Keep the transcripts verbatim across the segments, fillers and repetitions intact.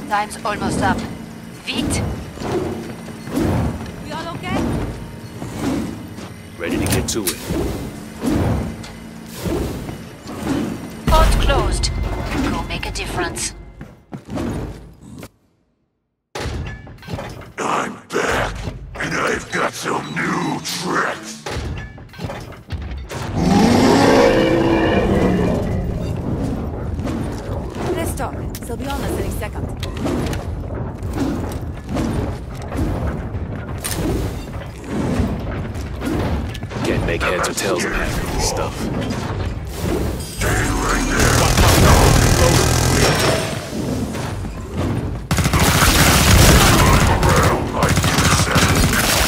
Time's almost up. Vite! We all okay? Ready to get to it. Port closed. Go make a difference. I'm back, and I've got some new tricks. Let's talk. They'll be on us any second. Can't make heads or tails of half of this stuff. Stay right there. Around like you said.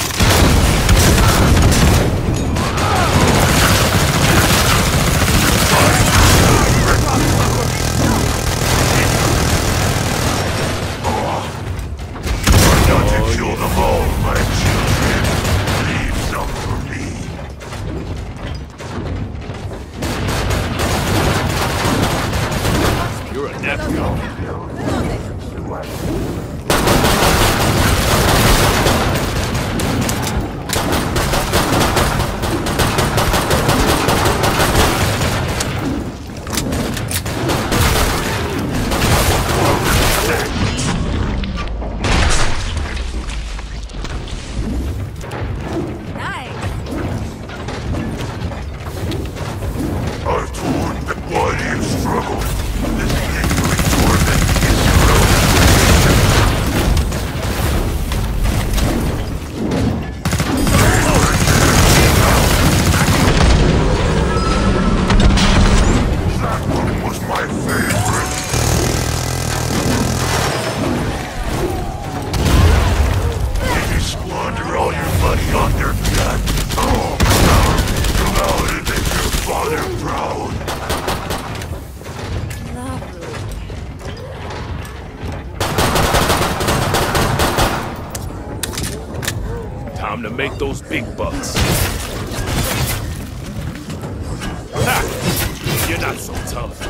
Try not to kill them all, my children. Leave some for me. You're a nephew. Nice. I've torn the body of struggle. This lingering torment is your own. That one was my favorite. Did you squander all your money on their gun? Oh, come out. Come out and make your father proud. Time to make those big bucks. Ha! You're not so tough.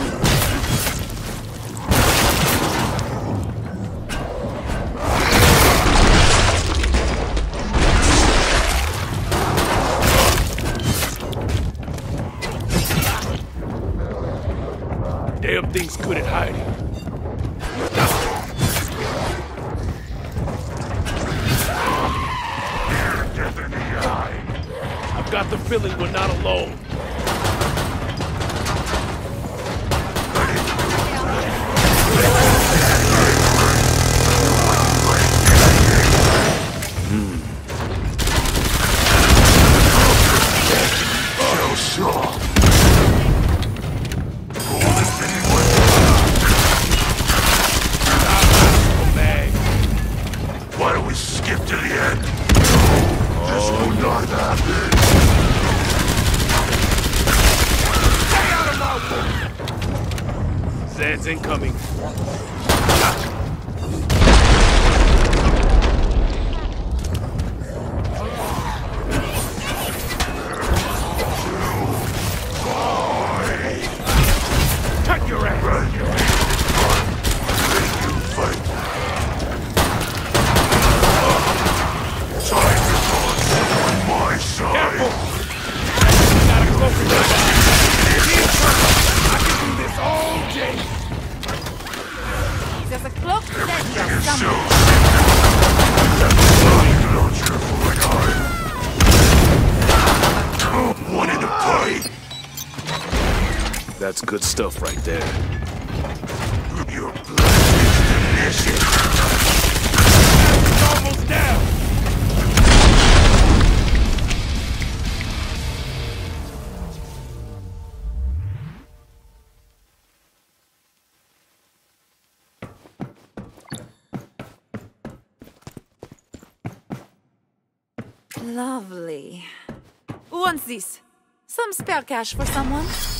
Damn thing's good at hiding. Death in the eye. I've got the feeling we're not alone. So soft. Coolest anyone. Oh, man. Why don't we skip to the end? This will not happen. Zed's incoming. Cut your ass! Run your run. Make you fight. Time to put on my side. Careful! You gotta go for that. I can do this all day. There's a cloak set here You're so somewhere. sick. Launcher for an eye. Wanted to fight. That's good stuff right there. Your blood is delicious. It's almost down. Lovely. Who wants this? Some spare cash for someone?